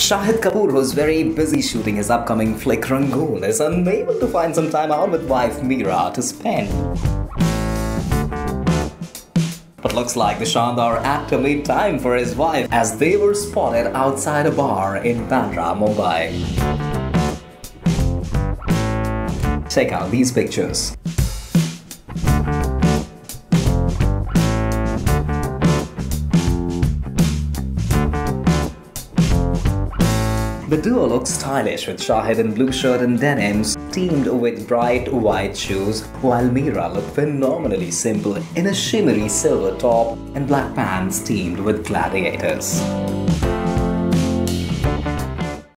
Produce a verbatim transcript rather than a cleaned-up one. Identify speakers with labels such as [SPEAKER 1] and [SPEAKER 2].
[SPEAKER 1] Shahid Kapoor, who's very busy shooting his upcoming flick Rangoon, is unable to find some time out with wife Mira to spend. But looks like the Shandar actor made time for his wife as they were spotted outside a bar in Bandra, Mumbai. Check out these pictures. The duo looks stylish with Shahid in blue shirt and denims, teamed with bright white shoes, while Mira looked phenomenally simple in a shimmery silver top and black pants teamed with gladiators.